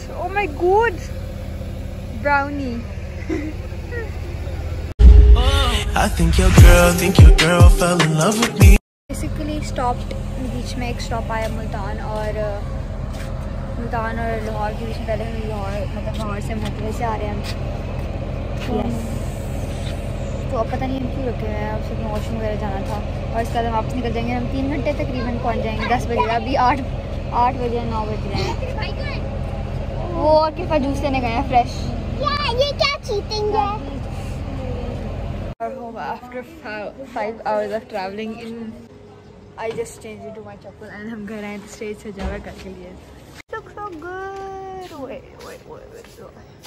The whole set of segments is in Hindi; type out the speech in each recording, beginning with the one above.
Oh my god, brownie. I think your girl fell in love with me. Basically stopped बीच में एक स्टॉप आया मुल्तान और लाहौर के बीच में। पहले हम लाहौर से मोटरवे से आ रहे हैं हम। तो अब पता नहीं हम क्यों रुके हुए हैं, अब सिर्फ वॉशरूम वगैरह जाना था और इसके बाद हम वापस निकल जाएंगे। हम 3 घंटे तकरीबन पहुंच जाएंगे 10 बजे। अभी 8 बजे 9 बज रहे हैं। वो और किफा जूस लेने गए हैं फ्रेश। ये क्या चीटिंग है? After 5 hours of traveling in, I just changed into my chappal and हम घर आए तो स्टेज सजावा करके लिए। Looks so good. Wait.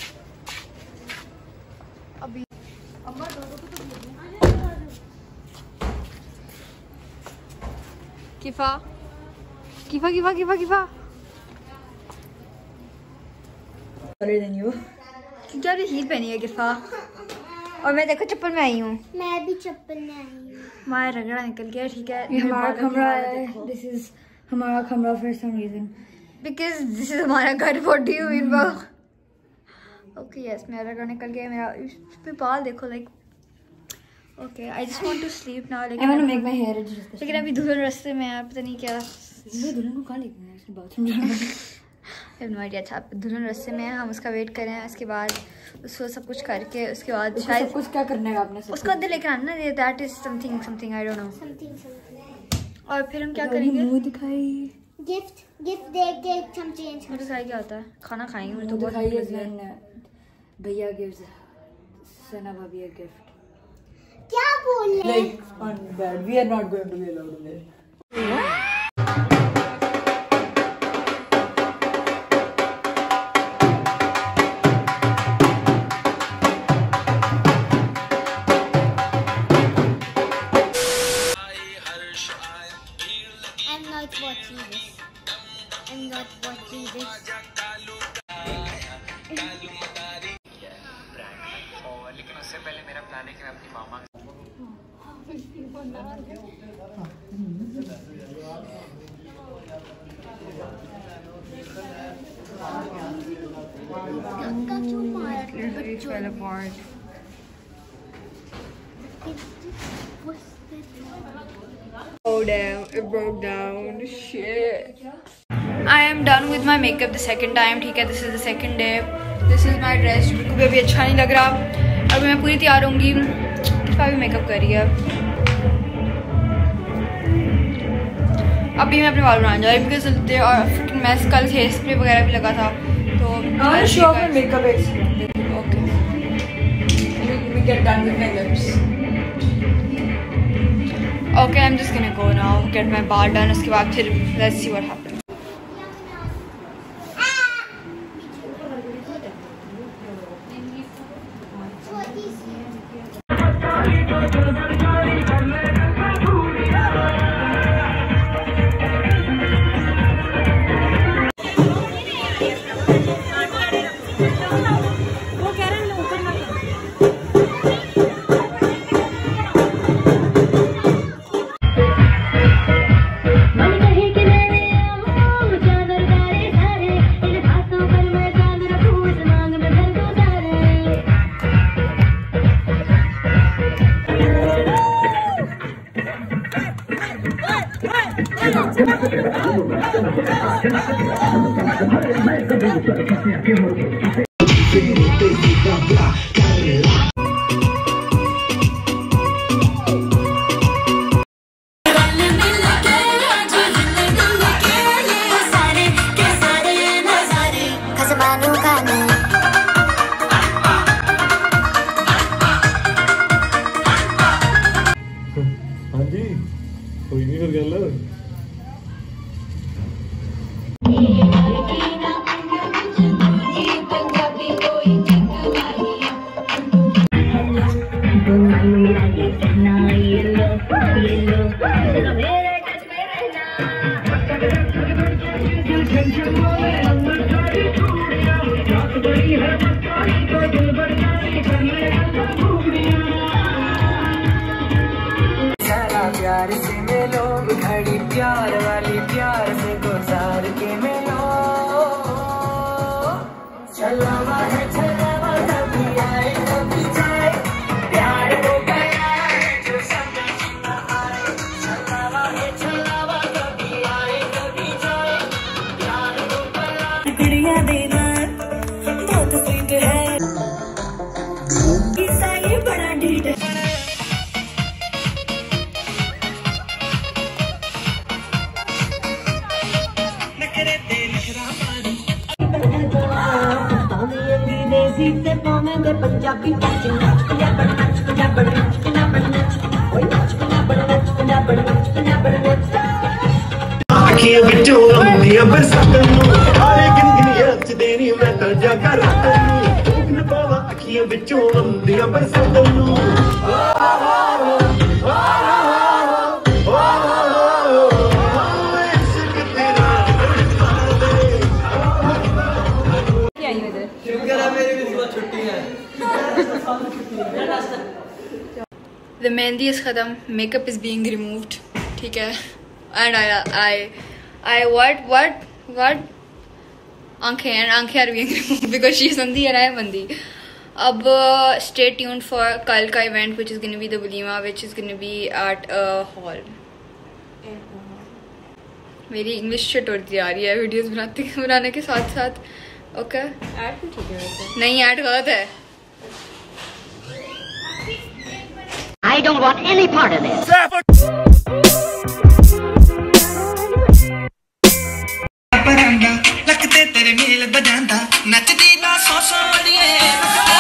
अभी किफा Better than you. क्या हील पहनी है किफा? और मैं देखो चप्पल में आई हूँ। मैं भी चप्पल में आई हूँ। हमारा रगड़ा निकल गया। ठीक है, ये हमारा कमरा है। दिस इज हमारा कमरा for some reason because this is हमारा घर। What do you mean? Okay yes, मेरा रगड़ा निकल गया। मेरा इस पे बाल देखो like. Okay I just want to sleep now. I want to make my hair just. लेकिन अभी दुल्हन रास्ते में है, पता नहीं क्या दुल्हन को कहाँ लेके गए? उसने बाथरूम जाना है। No idea. अच्छा दुल्हन रास्ते में है, हम उसका वेट कर रहे हैं। उसके बाद उसको सब कुछ करके उसके बाद शायद कुछ क्या करना है आपने? उसको अंदर लेकर आना ना। That is something I don't know. Something और फिर हम क्या करेंगे? मुंह दिखाई। गिफ्ट दे के हम चेंज मुझे खाई क्या होता है? खाना खाएंगे। मुझे तो तो बहुत भैया गिव्स सना भाभी a gift. क्या बोल रहे हैं? Like on bed. We are not going to be allowed there. I'm not watching this. और लेकिन उससे पहले मेरा प्लान है कि मैं अपनी मामा Oh damn, it broke down. Shit. I am done with my makeup the second time. ठीक है, this is the second day. This is my dress. बिल्कुल भी अभी अच्छा नहीं लग रहा। अभी मैं पूरी तैयार होंगी। किफा भी मेकअप कर रही है। अभी मैं अपने बाल बनाने जा रही हूँ because they are freaking mess. कल हेयर स्प्रे वगैरह भी लगा था तो show my makeup experience. Okay We get done with my lips. Okay, I'm just gonna go now, get my bar done. उसके बाद फिर let's see what happens. कोई नहीं फिर गल प्यार से मिलो घड़ी प्यार वाली प्यार से गुजार के मिलो अखियां विचों आउंदियां बरसातां नूं आए गंगनियां च देनी मैं तां जागा रातां नूं भूख न पावां अखियां विचों आउंदियां बरसातां नूं The मेहंदी is ख़त्म, makeup is being removed, ठीक है, and I what आंखें are being removed because she is अंधी and I am अंधी. अब stay tuned for कल का event which is going to be the walima which is going to be at a hall. मेरी इंग्लिश शिट होती आ रही है वीडियोस बनाने के साथ साथ. ओके ऐड भी ठीक है वैसे. नहीं ऐड गलत है. I don't want any part of this. लगते तेरे मेल बजांदा नचदी ना सौ सौ